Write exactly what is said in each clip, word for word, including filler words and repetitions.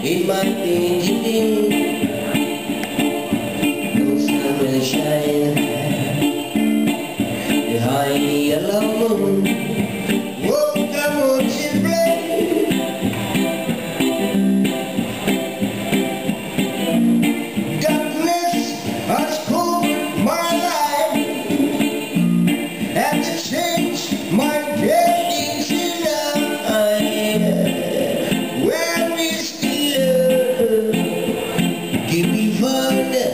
in my painting. No sun will shine behind the yellow moon. Oh, come on, children. Darkness has covered my life and it changed my paintings in life. Where is the love? Give me further.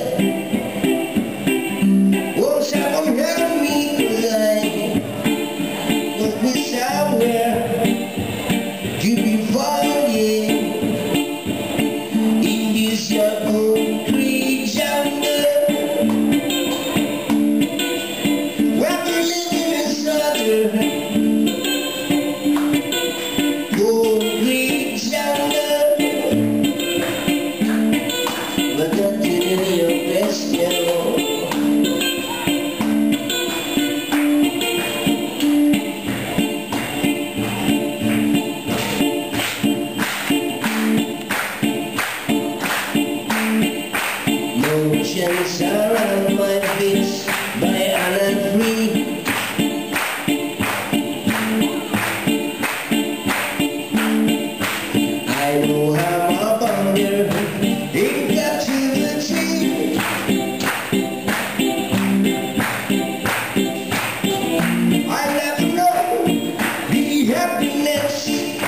Oh, someone help me, 'cause I must be somewhere. Give me further in this your concrete jungle. Where we living in Southern concrete jungle. But not in your best yellow. Motions around my feet by Alan Free. I know I'm a bounder in captivity. I never know the happiness.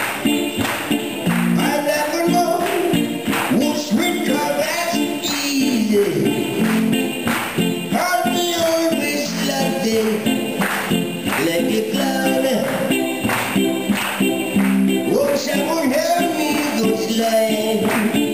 I never know what's sweet, 'cause that's easy. I'll be always laughing like a clown. Oh, someone help me, those lines.